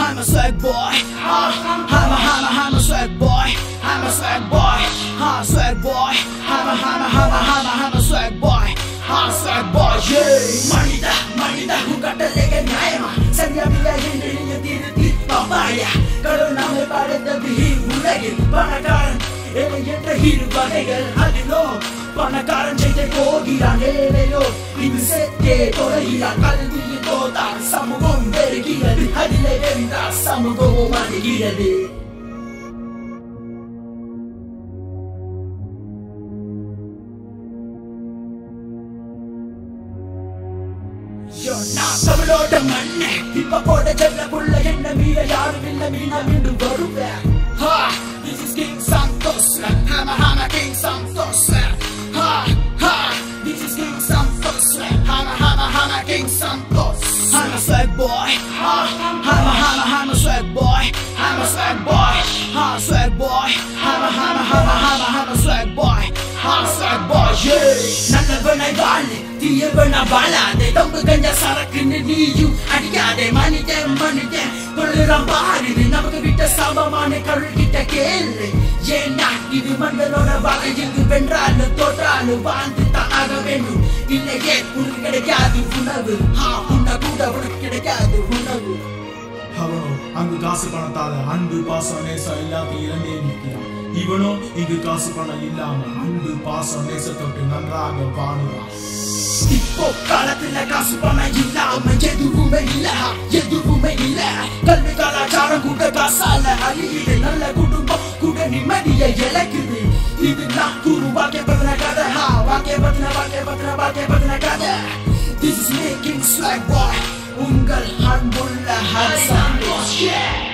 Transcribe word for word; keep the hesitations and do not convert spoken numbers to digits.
I'm a swag boy. Uh, I'm a, I'm a, I'm a swag boy. I'm a swag boy. Uh, swag boy. I'm a, I'm a, I'm a, I'm a, I'm a swag boy. Uh, swag boy. Yeah. Manida, manida, who got the leg and Nayama. Sanya Mia in the Tirti, Papaya. Karuname Pada Bihi, Ulagi, Panakaran. Elegant Hill Banagal, Hadino. Panakaran Jete Kogira, Neleyo. In the set, Torahira, Kaldi, Tota, Samugom, very gira, Hadile, Samugo, Manigira. You're not coming out the money. People for the Jella Pulla in the Mia Yard in the Mina in the Baru. Ha! This is King Santos. Hammer, hammer, King Santos. Ha! Ha! This is King Santos. Hammer, hammer, hammer, King Santos. I'm a swag boy. Ha! Hammer, hammer, hammer, swag boy. I'm a swag boy. Ha! Swag boy. Hammer, hammer, hammer, hammer, hammer, swag boy. Ha! Swag boy. Yeah! None of them I got it. Tia berna bala, they don't begin to sarak in the you. Adia, they money them, money them. Puluram bahari, they never get a summer money, curry it again. Yena, give you Mandalona Valley, you vendra, the Tota, the Vantita Agavenu. In the gate, who get a gadu, Funabu, ha, Unabuda, who get a gadu, Funabu. Havano, Angu Kasipanata, Handu Passanesa, Ilaki, and Niki. Ivano, Igu Kasipana Ilama, Handu Passanesa, Nandraga, Vanura. Tipo காலத்துல காசு பணம் இல்லாம எதுவுமே இல்ல எதுவுமே இல்ல கல்வி கலாச்சாரம் கூட காசால அழியுது நல்ல குடும்பம் கூட நிம்மதியை இழக்குது இது நான் கூறும் வாக்கிய பத்தின கதை வாக்கிய பத்தின வாக்கிய பத்தின வாக்கிய பத்தின கதை This is making swag boy உங்கள் அன்புள்ள ஹாசன்